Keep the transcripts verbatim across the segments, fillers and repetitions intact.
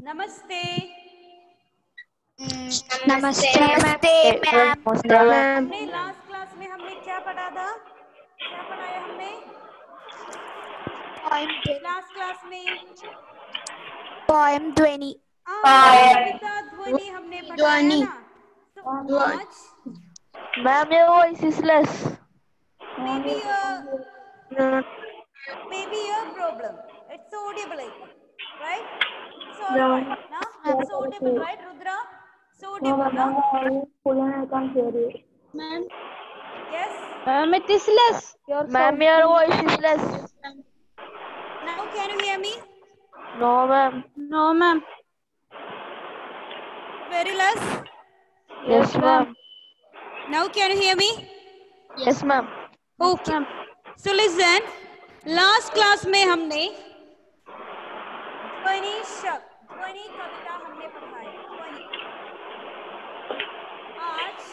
नमस्ते। नमस्ते मैम। हमने लास्ट क्लास में हमने क्या पढ़ा था? क्या पढ़ाया हमने लास्ट क्लास में? पोएम ध्वनि। कविता ध्वनि हमने पढ़ाया ना। तो आज Ma'am, your voice is less. maybe a maybe a problem. It's audible, right? It's all right. Now it's audible, right, Rudra? It's audible, no? I can't hear you. Ma'am. Yes. Ma'am, it is less. Ma'am, your voice is less. Now can you hear me? No, ma'am. No, ma'am. Very less. Yes, ma'am. Now can you hear me? Yes, ma'am. Okay. So listen. Last class में हमने ध्वनि शब्द ध्वनि कविता हमने पढ़ाई। ध्वनि आज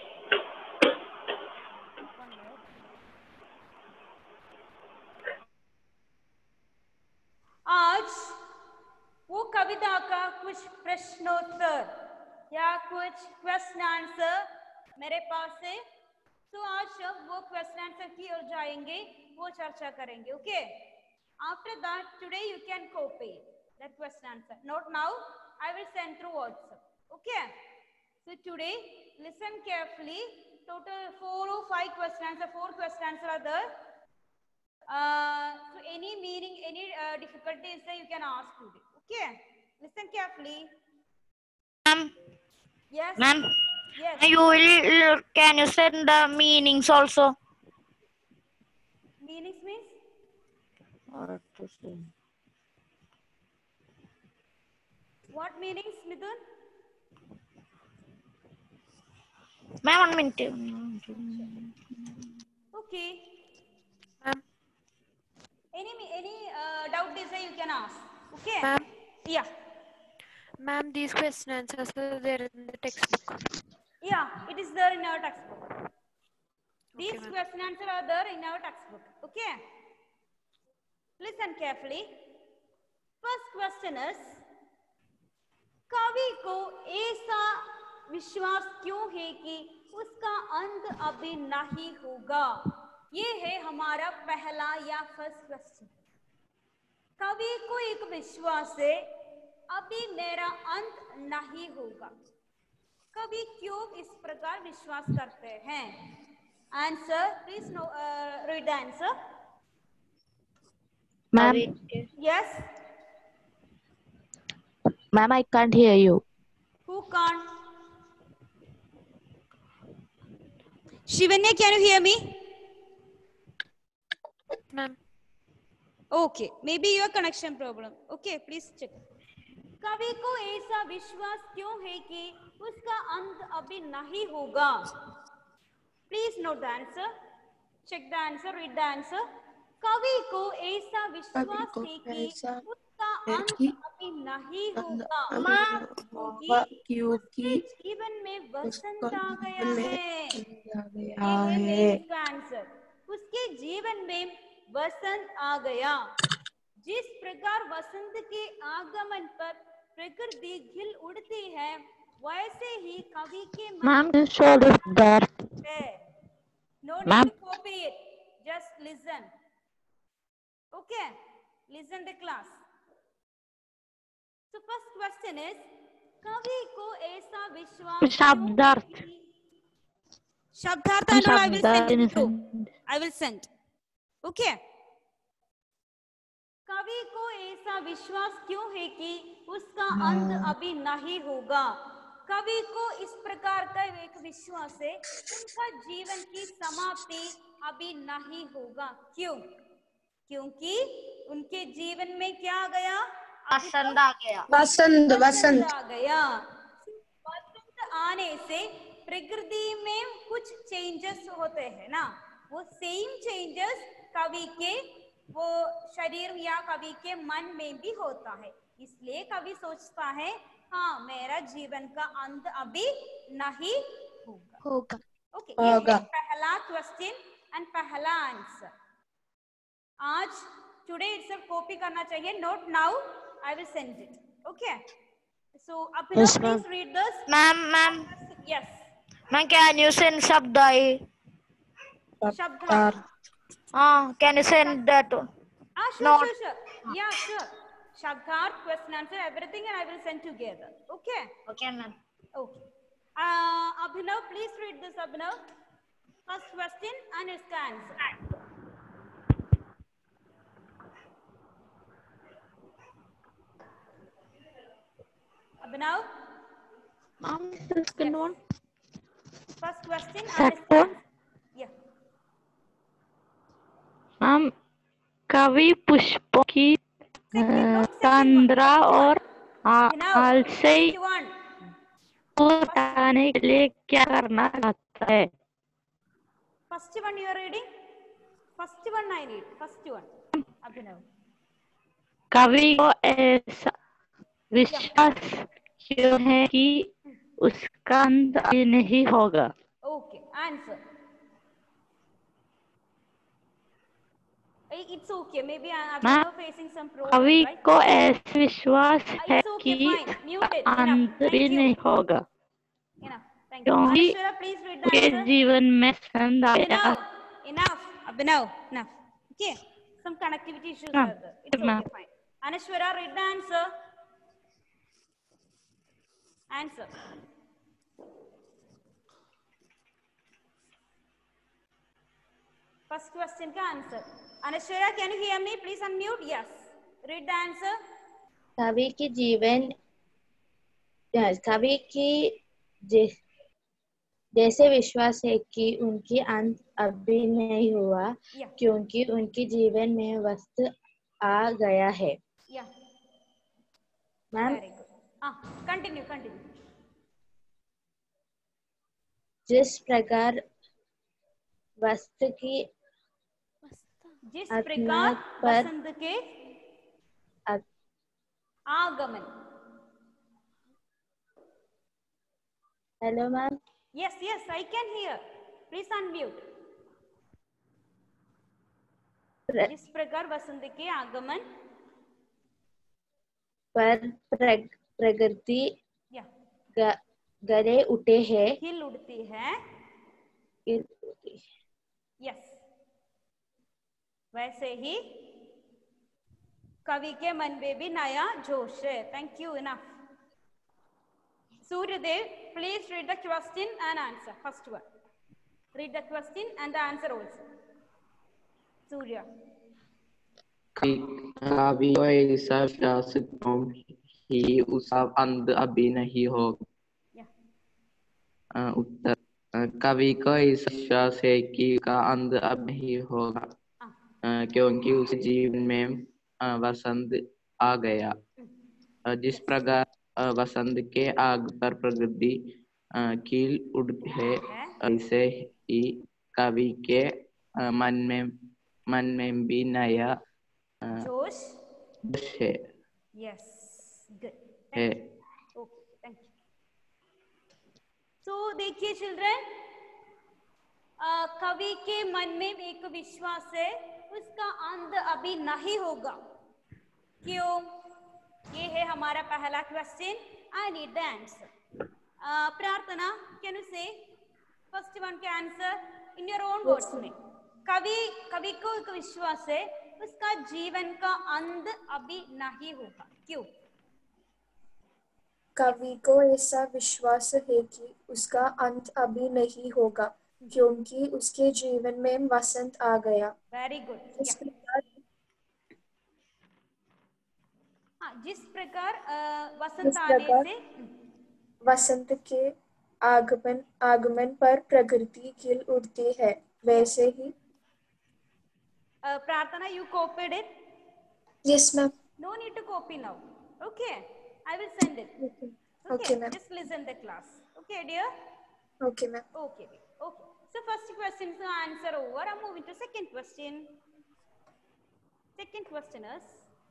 आज वो कविता का कुछ प्रश्नोत्तर या कुछ क्वेश्चन आंसर मेरे पास है। तो आज जब वो क्वेश्चन आंसर की ओर जाएंगे वो चर्चा करेंगे। Okay, after that today you can copy that question answer. Note now, I will send through WhatsApp. Okay, so today listen carefully. Total four or five question answer, four question answer are there. Uh, so any meaning, any uh, difficulty is there, you can ask today. Okay, listen carefully. Ma'am. Yes. Ma'am. Yes. You will, can you send the meanings also? Meanings means? What meanings, Midun? Ma'am, one minute. Okay. Ma'am. Any any uh, doubt is there, you can ask. Okay. Ma'am. Yeah. Ma'am, these question answers are there in the textbook. Yeah, it is there in our textbook. These Okay, question answer are there in our textbook. Okay. Listen carefully. First question is, कवि को ऐसा विश्वास क्यों है कि उसका अंत अभी नहीं होगा? ये है हमारा पहला या फर्स्ट क्वेश्चन। कवि को एक विश्वास है अभी मेरा अंत नहीं होगा। कवि क्यों इस प्रकार विश्वास करते हैं? Answer please no, read the answer. Ma'am. Yes. Ma'am, I can't hear you. Who can't? Shivanya, can you hear me? Ma'am. Okay, maybe your connection problem. Okay, please check. कवि को ऐसा विश्वास क्यों है कि उसका अंत अभी नहीं होगा? Please note the answer. Check the answer. Read the answer. कवि को ऐसा विश्वास है कि उसका अंत अभी नहीं होगा क्योंकि उसके जीवन में वसंत आ गया है। ये है इसका आंसर। उसके जीवन में वसंत आ गया। जिस प्रकार वसंत के आगमन पर प्रकृति खिल उड़ती है, वैसे ही कवि के Ma'am, you showed it there. No need Ma'am. to copy it. Just listen. Okay, listen the class. So first question is, कवि को ऐसा विश्वास शब्दार्थ। शब्दार्थ and all I will send it through. I will send. Okay. कवि को ऐसा विश्वास क्यों है कि उसका अंत अभी नहीं होगा? कवि को इस प्रकार का एक विश्वास है उनका जीवन की समाप्ति अभी नहीं होगा। क्यों? क्योंकि उनके जीवन में क्या आ गया? वसंत आ गया। वसंत वसंत आ गया। वसंत आने से प्रकृति में कुछ चेंजेस होते हैं ना, वो सेम चेंजेस कवि के वो शरीर या कवि के मन में भी होता है। इसलिए कवि सोचता है हाँ मेरा जीवन का अंत अभी नहीं होगा। होगा। ओके, ये है पहला क्वेश्चन एंड पहला आंसर। आज टुडे इट्सेल्फ कॉपी करना चाहिए। Note now, I will send it. Okay. So Abhinav, Yes, ma'am. please read this. Ma'am, ma'am, Yes. ma'am, can you send Shabdai? Shabdhar. Ah, can you send that? Ah, sure, Not. sure, sure. Yeah, sure. Shabdhar, question, answer, everything, and I will send together. Okay. Okay, ma'am. Okay. Uh, Abhinav, please read this, Abhinav. First question and its answer. Abhinav? Ma'am, the second Yes. one. First question and its Second. answer. Yeah. Ma'am कवि पुष्पों की Second, a, not second one. तंद्रा First one. और आ- Abhinav, आलसी first one. को First, हटाने के लिए क्या करना चाहता है? first one you are reading. First one I need. First one. Abhinav. कवि को ऐसा विश्वास क्यों है कि उसका अंत अभी नहीं होगा? Okay. Answer. Eh, It's okay. Maybe I- ma'am Abhinav facing some problem, कवि right? को ऐसा विश्वास Ah, है It's okay. कि Fine. Mute उसका it. Enough. अंत भी Thank you. नहीं होगा Enough. Thank you. क्योंकि Anashwara, please read the उसके answer. जीवन में संत आया। Abhinav. Enough. Abhinav. Enough. Okay. Some connectivity issues Ma'am. are there. It's Ma'am. okay. Fine. Anashwara, read the answer. Answer. First question ka answer. Anashwara, can you hear me? Please unmute. Yes. Read the answer. कवि की जीवन कवि की जै, जैसे विश्वास है कि उनकी अंत अभी नहीं हुआ Yeah. क्योंकि उनके जीवन में वक्त आ गया है। Yeah. Ma'am Very good. Ah, continue. Continue. जिस प्रकार वस्त की जिस आत्मा प्रकार पर वसंत के आ- आगमन. Hello ma'am Yes, yes, I can hear. Please unmute. प्र- जिस प्रकार वसंत के आगमन. पर प्र- प्रकृति Yeah. ग- गले उठे हैं हिल उड़ती है. Yes. वैसे ही कवि के मन में भी नया जोश है. Thank you. Enough. Suryadev, please read the question and answer. First one. Read the question and the answer also. Surya. कवि को ऐसा विश्वास क्यों ही उसका अंत अभी नहीं होगा? Yeah. अ, उत्तर अ, कवि को ऐसा विश्वास है कि उसका अंत अब नहीं होगा Ah. अ, क्योंकि उस जीवन में अ, वसंत आ गया। अ, जिस प्रकार अ, वसंत के आग पर प्रकृति अ, खिल उठती है ऐसे ही कवि के अ, मन में मन में भी नया अ, जोश. जोश है Yes. Good. है। Thank you. Okay. Thank you. So देखिए चिल्ड्रन, कवि के मन में एक विश्वास है उसका अंत अभी नहीं होगा. क्यों? ये है हमारा पहला question. I need the answer. Prarthana, can you say first one के answer in your own words में. कवि कवि को एक विश्वास है उसका जीवन का अंत अभी नहीं होगा. क्यों? कवि को ऐसा विश्वास है कि उसका अंत अभी नहीं होगा क्योंकि उसके जीवन में वसंत आ गया. Very good. जिस प्रकार हाँ, जिस प्रकार अ, वसंत जिस आने प्रकार से वसंत के आगमन आगमन पर प्रकृति खिल उठती है वैसे ही. uh, प्रार्थना, you copied it. Yes ma'am. No need to copy now. Okay, I will send it. Okay, Okay, okay ma'am. just listen the class. Okay, dear. Okay ma'am. Okay, okay. So first question is answer over. I'm moving to second question. Second question is,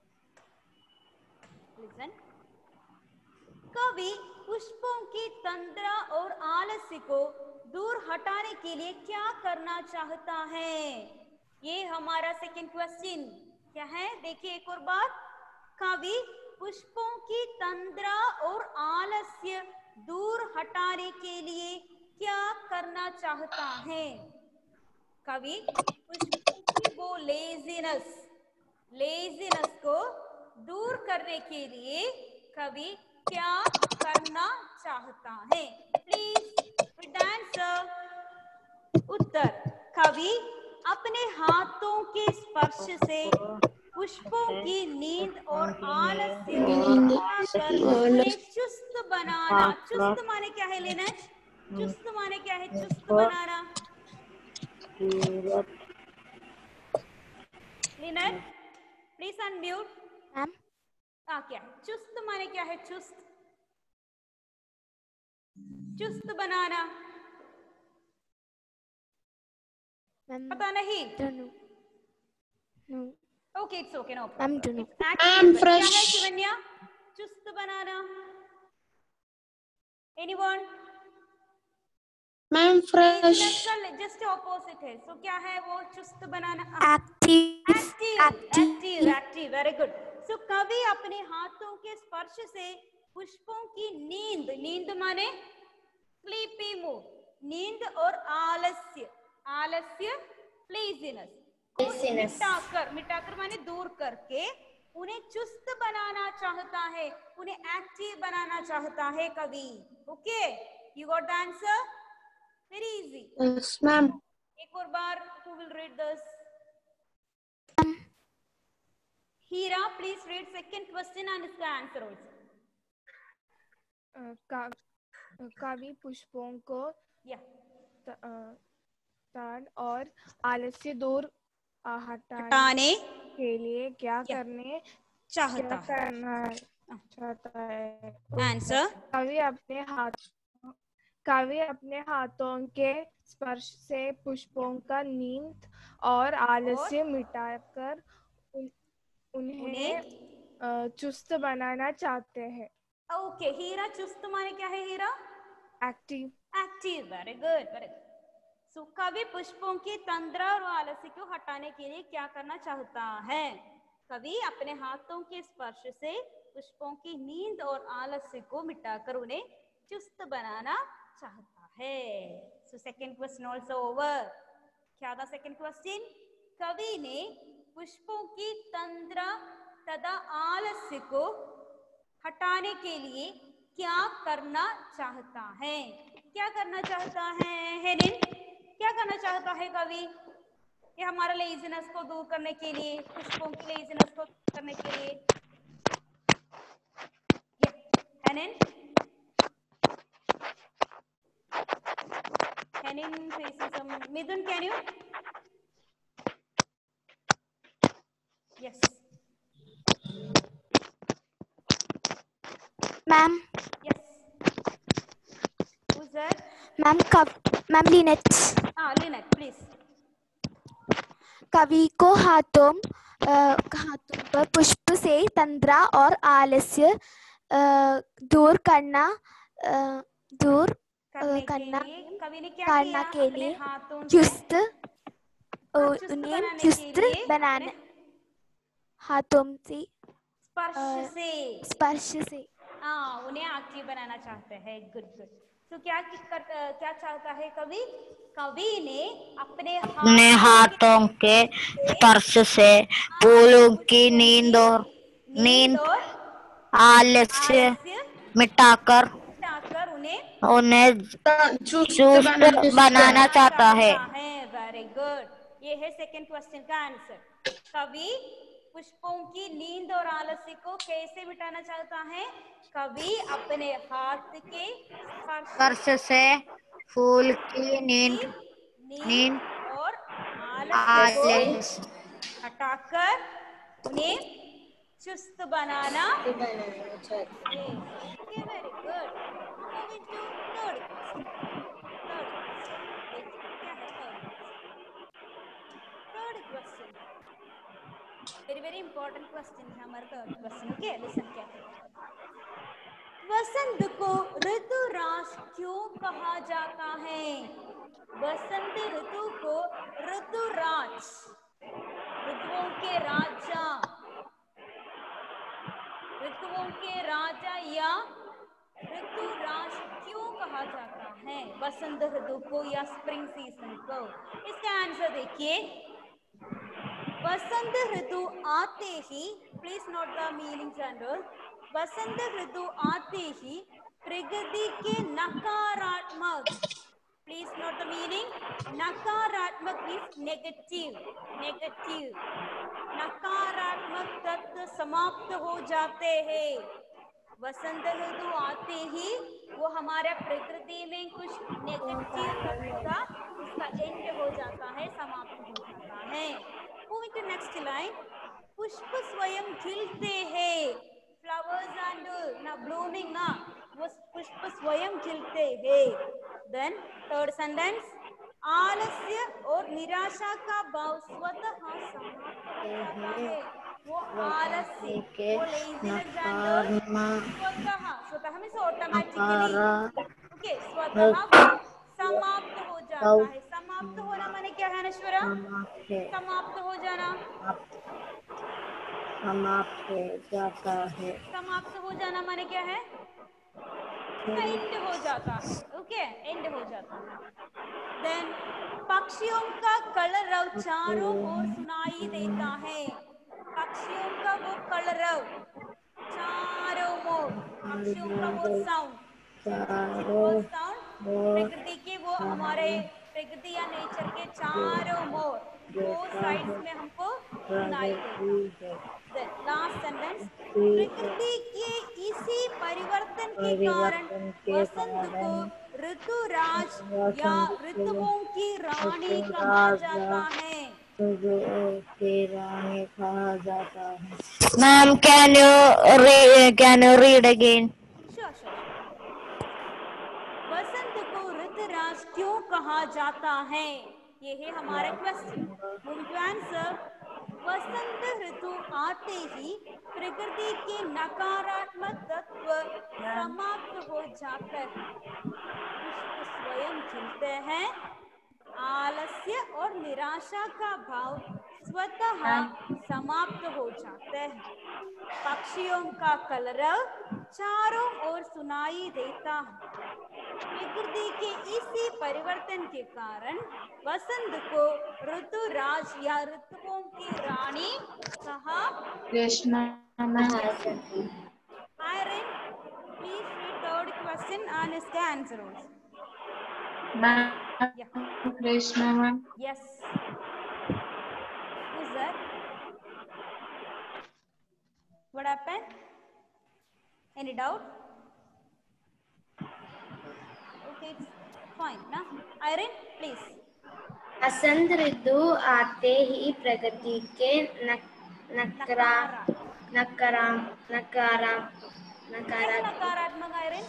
listen. कवि पुष्पों की तंद्रा और आलस्य को दूर हटाने के लिए क्या करना चाहता है? ये हमारा सेकंड क्वेश्चन क्या है? देखिए एक और बार. कवि पुष्पों की तंद्रा और आलस्य दूर हटाने के लिए क्या करना चाहता है? कवि पुष्पों की वो लेजीनेस लेजीनेस को दूर करने के लिए कवि क्या करना चाहता है? Please with answer. उत्तर, कवि अपने हाथों के स्पर्श से पुष्पों की नींद और आलस्य हटाकर उन्हें चुस्त बनाना। चुस्त माने क्या है लेना? चुस्त माने क्या है? चुस्त बनाना। Lynette please unmute. मैम हाँ, क्या है चुस्त माने क्या है? चुस्त चुस्त बनाना मैम पता नहीं? No okay, it's okay, no ma'am problem. Don't क्या है शिवन्या? चुस्त बनाना। Anyone? Ma'am fresh just opposite है। सो so, क्या है वो? चुस्त बनाना। Active active active active very good. So कवि अपने हाथों के स्पर्श से पुष्पों की नींद, नींद माने स्लीपी मूड, नींद और आलस्य, आलस्य लेजीनेस को मिटाकर, मिटाकर माने दूर करके उन्हें चुस्त बनाना चाहता है, उन्हें एक्टिव बनाना चाहता है कवि। Okay, you got the answer? Very easy. Yes ma'am. एक और बार, who will read this? Hira, please read second question and its answer also. कवि पुष्पों को Yeah. त- अ, तान और आलस्य दूर अ, हटाने हटाने के लिए क्या क्या करने चाहता क्या है? करना चाहता है? आंसर, कवि अपने हाथ कवि अपने हाथों के स्पर्श से पुष्पों का नींद और आलस्य मिटाकर उन, उन्हें उन्हें अ, चुस्त बनाना चाहते हैं। ओके। हीरा, चुस्त माने क्या है? Heera active active. Very good, very good. So कवि पुष्पों की तंद्रा और आलस्य को हटाने के लिए क्या करना चाहता है? कवि अपने हाथों के स्पर्श से पुष्पों की नींद और आलस्य को मिटाकर उन्हें चुस्त बनाना चाहता है। So second question also over. क्या था सेकंड क्वेश्चन? कवि ने पुष्पों की तंद्रा तथा आलस्य को हटाने के लिए क्या करना चाहता है? क्या करना चाहता है हेनिन? क्या करना चाहता है कवि? ये हमारा लेजीनेस को दूर करने के लिए, पुष्पों की लेजीनेस को दूर करने के लिए। हेनिन, हेनिन facing some. Midun, can you? Yes. Ma'am Yes. Who's that? Ma'am कव ma'am Lynette Ah, Lynette, please. कवि को हाथों अ, हाथों पर पुष्प से तंद्रा और आलस्य अ, दूर करना अ, दूर करने के करना लिए कवि ने क्या करना किया? के अपने लिए हाथों से चुस्त हाँ, उ- चुस्त उन्हें बनाने चुस्त के लिए बनाने अपने हाथों से स्पर्श अ, से स्पर्श से हाँ उन्हें एक्टिव बनाना चाहते हैं। Good good. तो क्या कर, क्या चाहता है कवि? कवि ने अपने अपने हाथों हाथों के के स्पर्श से फूलों की नींद और नींद और आलस्य आलस्य मिटाकर मिटाकर उन्हें उन्हें चुस्त चुस्त बनाना बनाना चाहता है। Very good. ये है सेकंड क्वेश्चन का आंसर। कवि पुष्पों की नींद और आलस्य को कैसे मिटाना चाहता है? कवि अपने हाथ के स्पर्श स्पर्श से फूल की नींद नींद नींद और आलस्य को आलस्य हटाकर उन्हें चुस्त बनाना। बनाना चाहता है। Okay, very good. Now moving to third question. Third question देखिए क्या है third question. Third question very very important question है हमारा third question. Okay, listen carefully. वसंत को ऋतुराज क्यों कहा जाता है? बसंत ऋतु को ऋतुराज, ऋतुओं के राजा, ऋतुओं के राजा या ऋतुराज क्यों कहा जाता है वसंत ऋतु को या स्प्रिंग सीजन को? इसका आंसर देखिए, वसंत ऋतु आते ही, please note the meaning general, वसंत ऋतु आते ही प्रकृति के नकारात्मक, प्लीज नोट द मीनिंग, नकारात्मक मीन्स नेगेटिव, नेगेटिव नकारात्मक तत्व समाप्त हो जाते हैं। वसंत ऋतु आते ही वो हमारे प्रकृति में कुछ नेगेटिव तत्व था उसका एंड हो जाता है, समाप्त हो जाता है। मूविंग टू नेक्स्ट लाइन, पुष्प स्वयं खिलते हैं, फ्लावर्स एंड ना ब्लूमिंग ना, वो पुष्प स्वयं खिलते हैं। देन थर्ड सेंटेंस, आलस्य और निराशा का भाव स्वतः समाप्त हो जाता है। वो आलस्य, वो लेजीनेस स्वतः, स्वतः में ऑटोमेटिकली, ओके, स्वतः समाप्त हो जाता है। समाप्त होना माने क्या है नश्वरा? समाप्त हो जाना, समाप्त हो जाता है। समाप्त हो जाना माने क्या है? एंड हो जाता है, ओके, एंड हो जाता है। देन पक्षियों का कलरव चारों ओर सुनाई देता है, पक्षियों का वो कलरव चारों ओर, पक्षियों का वो साउंड, वो साउंड प्रकृति के, वो हमारे प्रकृति या नेचर के चारों ओर, फोर साइड्स में हमको सुनाई देता है। देन लास्ट सेंटेंस, प्रकृति के इसी परिवर्तन के कारण वसंत को ऋतुराज या ऋतुओं की रानी कहा जाता है। की रानी कहा जाता है। Ma'am, can you read, can you read again? Sure sure. वसंत को ऋतुराज क्यों कहा जाता है, ये है हमारा क्वेश्चन। मूविंग टू आंसर, वसंत ऋतु आते ही प्रकृति के नकारात्मक तत्व समाप्त हो जाते हैं, पुष्प स्वयं खिलते हैं, आलस्य और निराशा का भाव स्वतः समाप्त हो जाते हैं, पक्षियों का कलरव चारों ओर सुनाई देता है। प्रकृति के इसी परिवर्तन के कारण वसंत को ऋतुराज या ऋतुओं की रानी कहा। Irene, please read third question and इसका answer also. Yeah. Krishna ma'am. Yes. Who's that? What happened? Any doubt? Okay, it's fine, na? Irene, please. वसंत ऋतु आते ही प्रकृति के नकरा नकारा नकारा कैसा नकारात्मक Irene?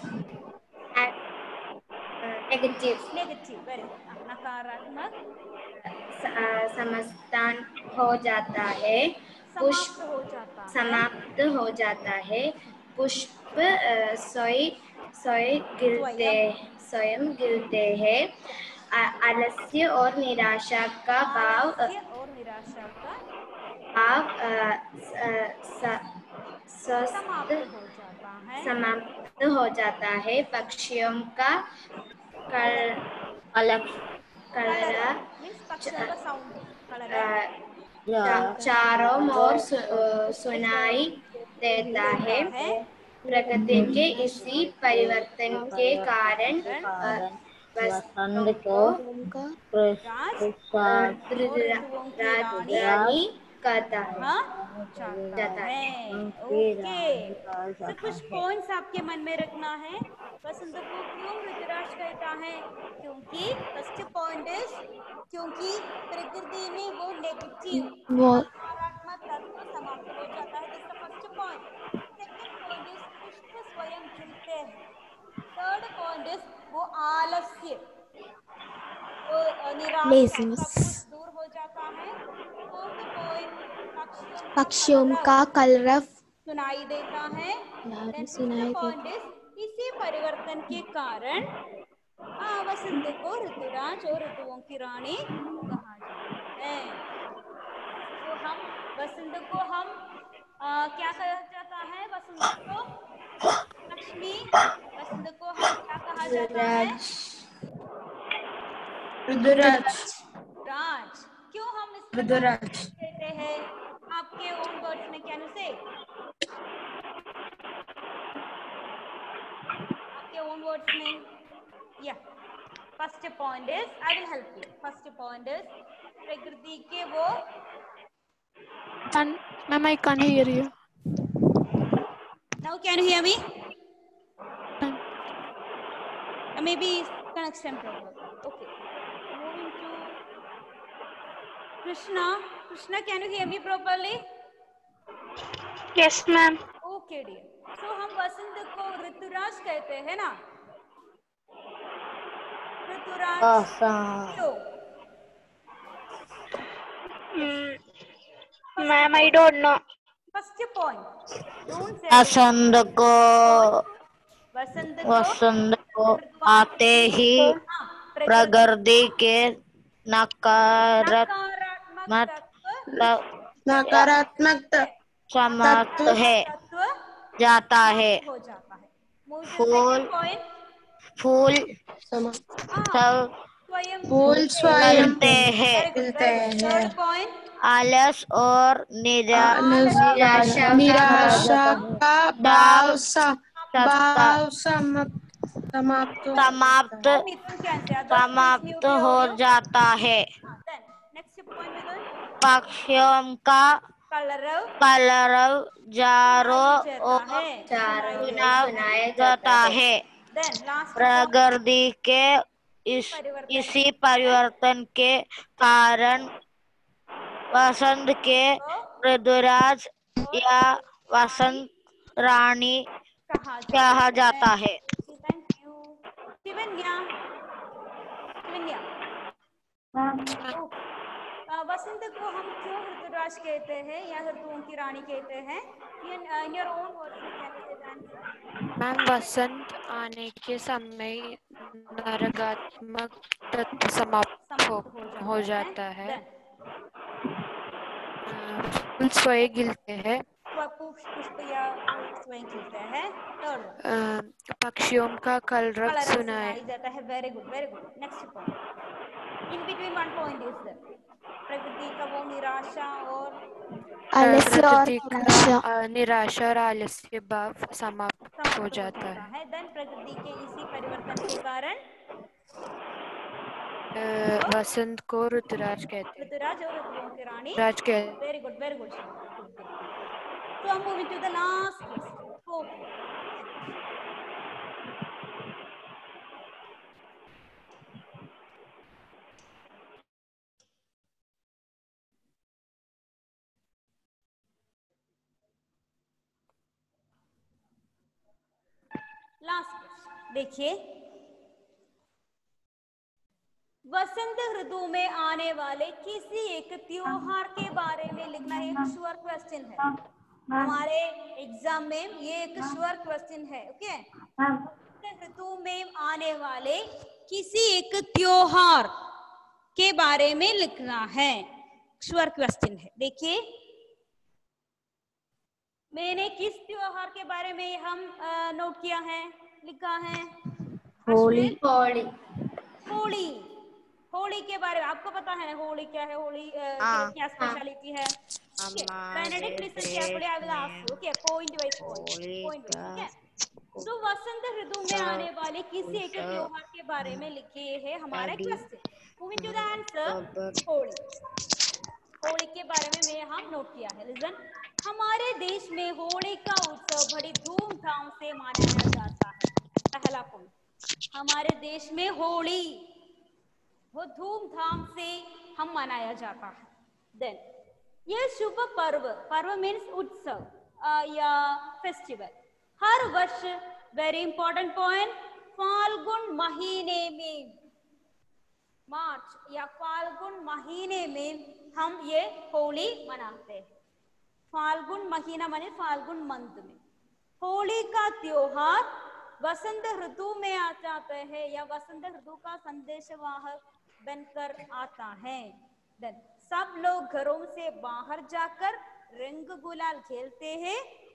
Negative negative, very good. नकारात्मक समाप्त हो जाता है, पुष्प समाप्त हो जाता है, समाप्त हो जाता है, पुष्प स्वयं स्वयं गिरते स्वयं गिरते हैं, आलस्य और निराशा का भाव आलस्य और निराशा का भाव समाप्त हो जाता है, समाप्त हो जाता है, पक्षियों का कल कलरव मीन्स पक्षियों का साउंड, चारों ओर सुनाई देता है। प्रकृति के इसी परिवर्तन के कारण वसंत को रानी कहता है। ओके, तो कुछ पॉइंट्स आपके मन में रखना है। वसंत को क्यों ऋतुराज कहता है? क्योंकि फर्स्ट पॉइंट इज, क्योंकि प्रकृति में वो नेगेटिव नकारात्मक तत्व समाप्त हो जाता है, जिसका first point. Second point is पुष्प स्वयं खिलते हैं। थर्ड पॉइंट इज वो आलस्य, वो निराशा सब कुछ दूर हो जाता है। फोर्थ पॉइंट, पक्षियों का कलरव सुनाई देता है। देन फिफ्थ पॉइंट इज इसी परिवर्तन के कारण वसंत को ऋतुराज और ऋतुओं की रानी कहा जाता है। तो हम वसंत को हम आ, क्या कहा जाता जाता है वसंत को? लक्ष्मी, वसंत को हम क्या कहा जाता है? ऋतुराज। राज। क्यों हम इस ऋतुराज। कहते हैं? आपके ओन वर्ड्स में कैन यू से? आपके ओन वर्ड्स में? या first point is, I will help you. First point is प्रकृति के वो Ma'am, I can't hear you. Now can you hear me? Uh, maybe connection problem. Okay. Moving to Krishna. Krishna, can you hear me properly? Yes, ma'am. Okay, dear. So हम वसंत को ऋतुराज कहते हैं ना? ऋतुराज क्यों? Ma'am, I don't know. First point. Don't say. वसंत को वसंत को वसंत को आते ही प्रकृति के नकारात्मक नकारात्मक समाप्त है जाता है। हो जाता है। फूल फूल सब फूल स्वयं खिलते हैं। थर्ड पॉइंट, आलस और निराशा निराशा का भाव भाव समाप्त समाप्त समाप्त हो जाता है। नेक्स्ट पॉइंट, पक्षियों का कलरव कलरव चारों ओर सुनाया जाता है। प्रकृति के इस इसी परिवर्तन के कारण वसंत के ऋतुराज या वसंत रानी कहा जाता है। Thank you. शिवन्या, शिवन्या, वसंत को हम क्यों ऋतुराज कहते हैं या ऋतुओं की रानी कहते हैं? इन योर ओन वर्ड्स में can you say the answer? Ma'am, वसंत आने के समय नकारात्मक तत्व समाप्त हो, हो जाता है। फूल स्वयं खिलते हैं। पुष्प या फूल स्वयं खिलते हैं। थर्ड, पक्षियों का कलरव सुनाया जाता है। Very good, very good. Next point, in between one point is प्रकृति का वो निराशा और आलस्य और प्रकृति निराशा का निराशा और आलस्य भाव समाप्त हो जाता है। देन प्रकृति के इसी परिवर्तन के कारण वसंत को ऋतुराज कहते हैं। ऋतुराज और ऋतुओं की रानी। राज कहते। Very good, very good. So I'm moving to the last question. Fourth. Last question देखिए, वसंत ऋतु में आने वाले किसी एक त्योहार के बारे में लिखना है। एक श्योर क्वेश्चन है हमारे एग्जाम में, ये एक श्योर क्वेश्चन है। ओके, वसंत ऋतु में आने वाले किसी एक त्योहार के बारे में लिखना है। श्योर क्वेश्चन है। देखिए, मैंने किस त्योहार के बारे में हम नोट किया है, लिखा है? होली। होली होली होली के बारे में आपको पता है होली क्या है? होली uh, क्या स्पेशलिटी है? Benedict, listen carefully, I will ask you. Okay, point wise point point wise. Okay, तो वसंत ऋतु में आने वाले किसी एक त्योहार के बारे में लिखे है हमारा question. Moving to the answer, Holi. Holi के बारे में मैं हम नोट किया है। लिसन, हमारे देश में होली का उत्सव बड़ी धूमधाम से मनाया जाता है। पहला पॉइंट, हमारे देश में होली वो धूमधाम से हम मनाया जाता है। देन ये शुभ पर्व, पर्व मीन्स उत्सव या फेस्टिवल, हर वर्ष, वेरी इंपॉर्टेंट पॉइंट, फाल्गुन महीने में, मार्च या फाल्गुन महीने में हम ये होली मनाते हैं। फाल्गुन महीना माने फाल्गुन मंथ में। होली का त्योहार वसंत ऋतु में आ जाता है या वसंत ऋतु का संदेशवाहक बनकर आता है। देन सब लोग घरों से बाहर जाकर रंग गुलाल खेलते हैं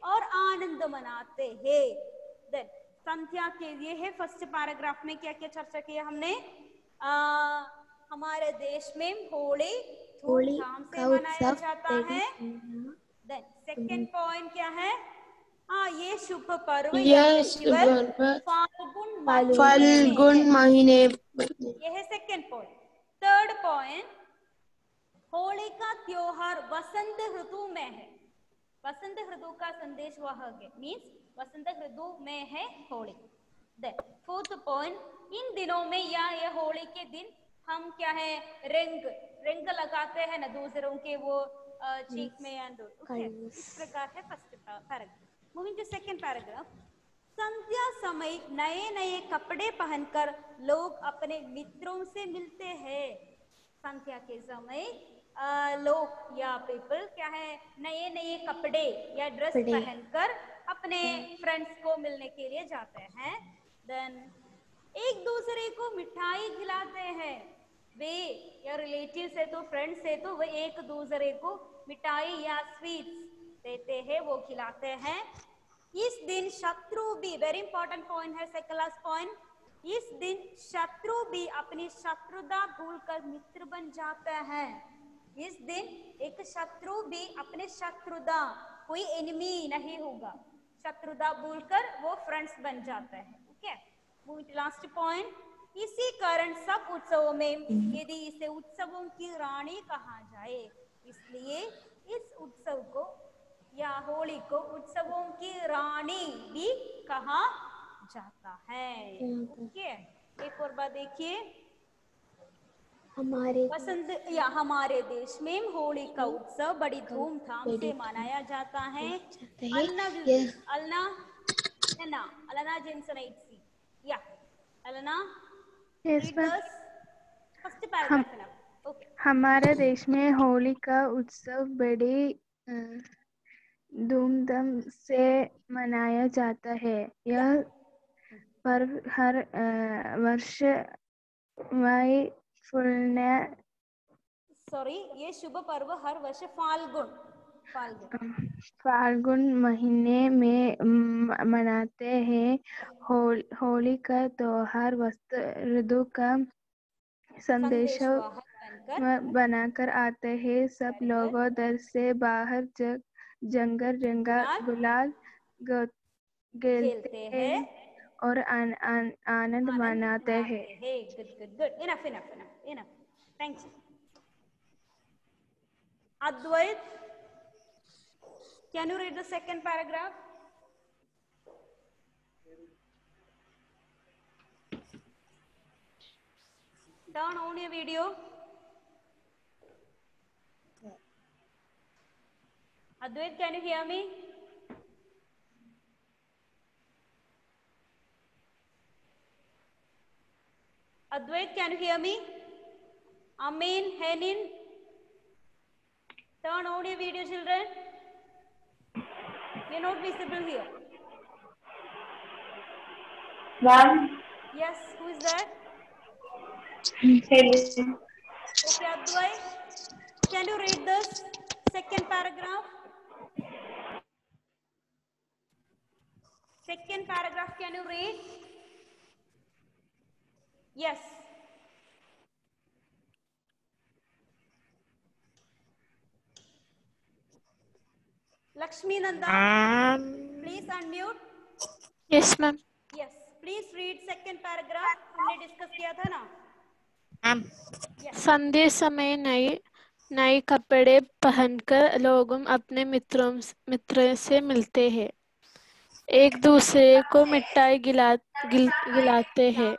और आनंद मनाते हैं। देन संध्या के लिए है फर्स्ट पैराग्राफ में क्या क्या चर्चा किया हमने। आ, हमारे देश में होली धूमधाम से मनाया जाता है। देन सेकंड पॉइंट क्या है, हाँ ये शुभ पर्व या फेस्टिवल फाल्गुन फाल्गुन महीने ये है second point. Third point, Holi का त्योहार वसंत ऋतु में है। वसंत ऋतु का संदेश वह है, मीन्स वसंत ऋतु में है होली। देन फोर्थ पॉइंट, इन दिनों में या ये होली के दिन हम क्या है रंग रंग लगाते हैं ना दूसरों के वो चीक में एंड ओके, इस प्रकार है first paragraph. Moving to second paragraph, संध्या समय नए नए कपड़े पहनकर लोग अपने मित्रों से मिलते हैं। संध्या के समय आ, लोग या पीपल क्या है नए नए कपड़े या ड्रेस पहनकर अपने फ्रेंड्स को मिलने के लिए जाते हैं। देन एक दूसरे को मिठाई खिलाते हैं। वे या रिलेटिव से तो फ्रेंड से तो वे एक दूसरे को मिठाई या स्वीट्स देते हैं, वो खिलाते हैं। इस दिन शत्रु भी, वेरी इंपॉर्टेंट पॉइंट है सेकंड लास्ट पॉइंट, इस दिन शत्रु भी अपनी शत्रुता भूलकर मित्र बन जाते हैं। इस दिन एक शत्रु भी अपने शत्रुता, कोई एनिमी नहीं होगा, शत्रुता भूलकर वो फ्रेंड्स बन जाते हैं। Okay, moving to last point, इसी कारण सब उत्सवों में यदि इसे उत्सवों की रानी कहा जाए, इसलिए इस उत्सव को या होली को उत्सवों की रानी भी कहा जाता है। ओके, एक और बात देखिए, हमारे वसंत या हमारे देश में होली का उत्सव बड़ी धूमधाम से मनाया जाता है। अलना अलना अलना अलना जेंसन एटसी या अलना फर्स्ट पैराग्राफ ना। ओके, हमारे देश में होली का उत्सव बड़ी धूमधाम से मनाया जाता है। यह पर्व हर वर्ष मई फूलने सॉरी ये शुभ पर्व हर वर्ष फाल्गुन फाल्गुन फाल्गुन महीने में मनाते हैं। होल, होली का त्योहार वसंत ऋतु का संदेश बनाकर आते हैं। सब लोग दर से बाहर जग जंगल रंगा गुलाल खेलते हैं और आन, आन, आनंद मनाते हैं। Good good good, enough enough enough enough, thanks. Advait, can you read the second paragraph? Turn on your video. Advait, can you hear me? Advait, can you hear me? Amin, Henin. Turn on your video, children. We are not visible here. Ma'am. Yes, who is that? Hello. Okay, Advait, can you read this second paragraph? Second paragraph, can you read? Yes. Lakshmi Nanda, um, please unmute. Yes, ma'am. Yes, please read second paragraph. हमने discuss किया था ना। संध्या समय नए नए कपड़े पहनकर लोग अपने मित्रों मित्र से मिलते हैं, एक दूसरे को मिठाई गिला गिल, गिलाते हैं।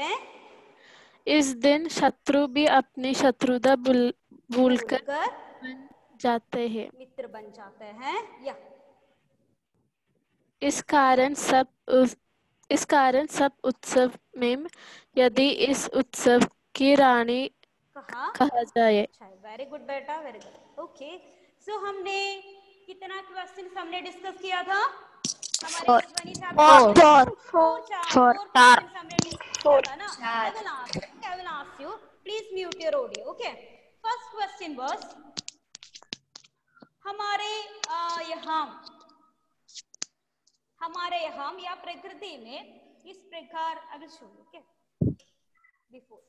इस दिन शत्रु भी अपनी शत्रुता भूल भूलकर बन जाते हैं, मित्र बन जाते हैं। या इस कारण सब इस कारण सब उत्सव में यदि इस उत्सव की रानी कहा, कहा जाए। वेरी गुड बेटा, वेरी गुड। ओके, सो हमने कितना क्वेश्चन हमने डिस्कस किया था? हमारे फोर फोर फोर चार हमने डिस्कस किया था ना। I will ask I will ask you, please mute your audio. Okay, first question was, हमारे यहाँ हमारे हम या प्रकृति में इस प्रकार I will show you, okay? Before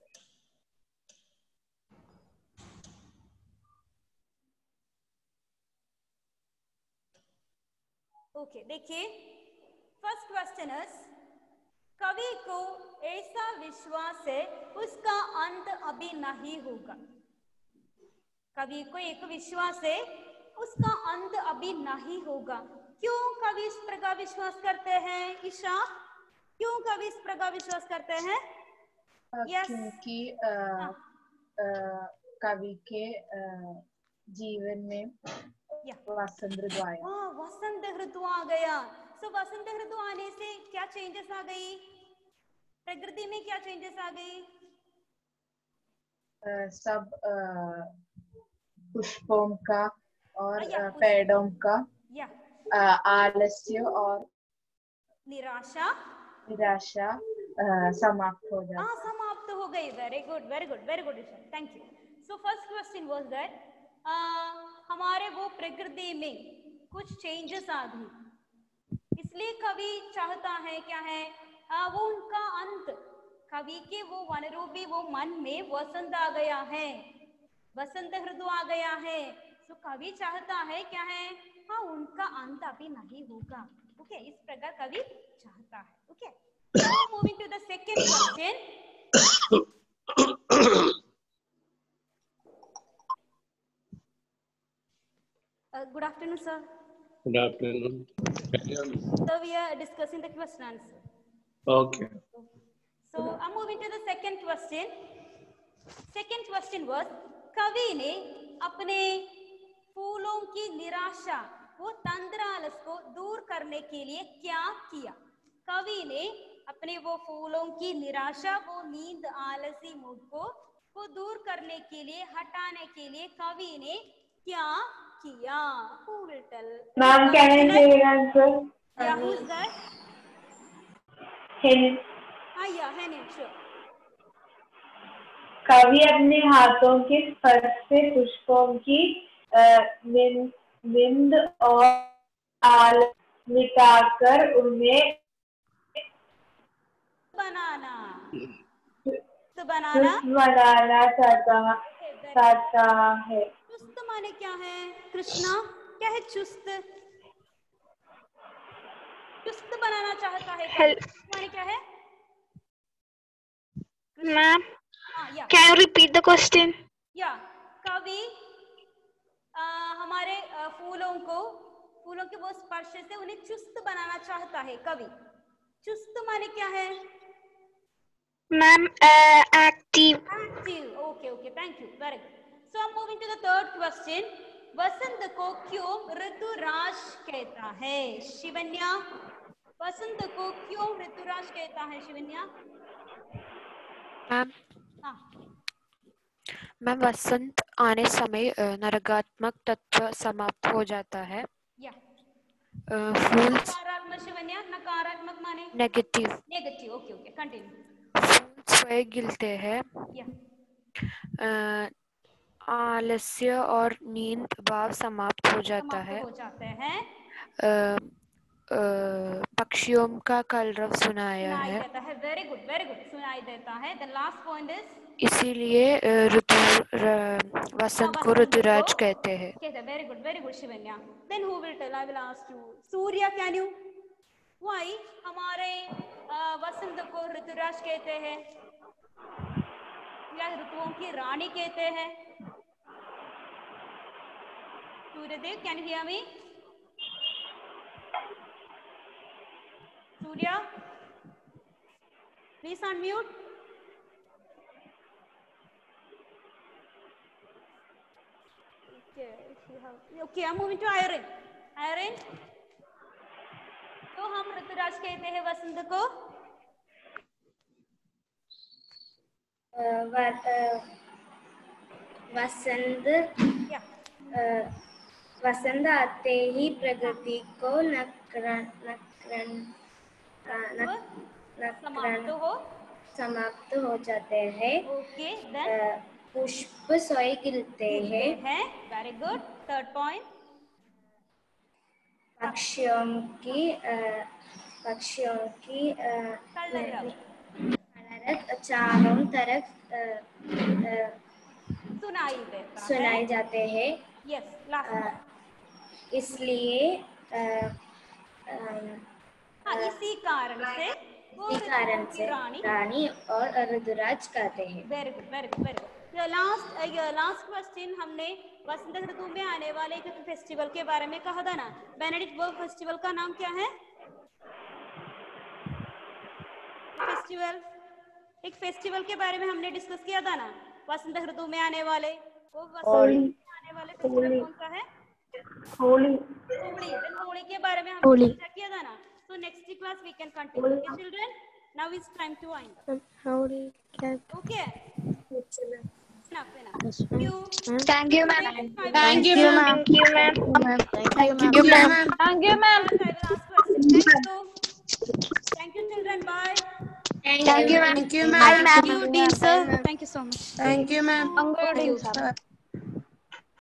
okay okay, देखिए फर्स्ट क्वेश्चन इज कवि को ऐसा विश्वास है उसका अंत अभी नहीं होगा। कवि को एक विश्वास है उसका अंत अभी नहीं होगा। क्यों कवि इस प्रकार विश्वास करते हैं ईशा? क्यों कवि इस प्रकार विश्वास करते हैं? yes. क्योंकि uh, uh, कवि के uh, जीवन में वसंत ऋतु आया। हाँ, वसंत ऋतु आ गया। सो so, वसंत ऋतु आने से क्या चेंजेस आ गई? प्रकृति में क्या चेंजेस आ गई? uh, सब uh, पुष्पों का और uh, पेड़ों का uh, आलस्य और निराशा निराशा uh, समाप्त हो जाती। हाँ, समाप्त हो गई। Very good, very good, very good, thank you. So first question was that हमारे वो प्रकृति में कुछ चेंजेस आ गई, इसलिए कवि चाहता है क्या है आ, वो उनका अंत, कवि के वो वनरूपी वो मन में वसंत आ गया है, वसंत ऋतु आ गया है। तो कवि चाहता है क्या है हाँ उनका अंत अभी नहीं होगा। ओके okay, इस प्रकार कवि चाहता है। Okay moving to the second question. Uh, good afternoon, sir. Good afternoon. So we are discussing the question answer. Okay. So I'm moving to the second question. Second question was कवि ने अपने फूलों की निराशा वो तंद्रालस को दूर करने के लिए क्या किया? कवि ने अपने वो फूलों की निराशा वो नींद आलसी मूड को वो दूर करने के लिए हटाने के लिए कवि ने क्या किया? Who will tell? Ma'am, can I say an answer? Yeah, who's that? Hen. Ah, yeah, Hen, sure. कवि अपने हाथों के स्पर्श से पुष्पों की नींद और आल मिटाकर उन्हें बनाना तो बनाना बनाना चाहता चाहता है। चुस्त माने क्या है कृष्णा? क्या है चुस्त? चुस्त बनाना चाहता है माने क्या है? मैम हाँ, या can you repeat the question? या कवि हमारे आ, फूलों को फूलों के वो स्पर्श से उन्हें चुस्त बनाना चाहता है। कवि चुस्त माने क्या है ma'am? Active. Active. Okay okay, thank you, very good. So I am moving to the third question. वसंत को क्यों ऋतुराज कहता है? शिवन्या, वसंत को क्यों ऋतुराज कहता है? शिवन्या। मैम हाँ मैम वसंत आने समय नकारात्मक तत्व समाप्त हो जाता है। या फूल नकारात्मक शिवन्या, नकारात्मक माने negative. Negative, okay okay, continue. फूल स्वयं गिलते हैं। या आलस्य और नींद भाव समाप्त हो जाता है। हो जाते हैं। आ, आ, पक्षियों का कलरव सुनाया सुनाई है। देता है। वेरी गुड, वेरी गुड, सुनाई देता है। द लास्ट पॉइंट इज इसीलिए ऋतु वसंत को ऋतुराज कहते हैं। कहते हैं। Very good, very good Shivanya. Then who will tell? I will ask you. Surya, can you? Why हमारे वसंत को ऋतुराज कहते हैं या ऋतुओं की रानी कहते हैं? Suryadev, can you hear me? Surya, please unmute. Okay, I'm moving to Irene. Irene, तो हम ऋतुराज कहते हैं वसंत को? व, वसंत वसंत आते ही प्रकृति को नकरण नकरण समाप्त हो समाप्त हो जाते हैं। ओके, देन पुष्प स्वयं गिरते हैं। Very good. Third point. पक्षियों की अ, पक्षियों की अ, कलरव कलरव चारों तरफ अ, अ, सुनाई देता है। सुनाई जाते हैं। यस, लास्ट इसलिए अ, अम, हाँ, इसी कारण से वो इसी कारण ऋतुओं की से रानी रानी और ऋतुराज कहते हैं। Very good very good very good. Last last question हमने वसंत ऋतु में आने वाले एक फेस्टिवल के बारे में कहा था ना बेनेडिक्ट, वो फेस्टिवल का नाम क्या है? फेस्टिवल, एक फेस्टिवल के बारे में हमने डिस्कस किया था ना वसंत ऋतु में आने वाले, वो वसंत ऋतु में आने वाले फेस्टिवल कौन सा है? होली। होली। देन होली के बारे में हमने चर्चा किया था ना। So next class we can continue. Okay, children. Now it's time to wind up. Holy. Okay. Enough, enough. Thank you, ma'am. Thank you, ma'am. Thank you, ma'am. Thank you, ma'am. Thank you, ma'am. I will ask question. Thank you. Thank you, children. Bye. Thank you, ma'am. Thank you, ma'am. Thank you, dear sir. Thank you so much. Thank you, ma'am. Thank you, sir.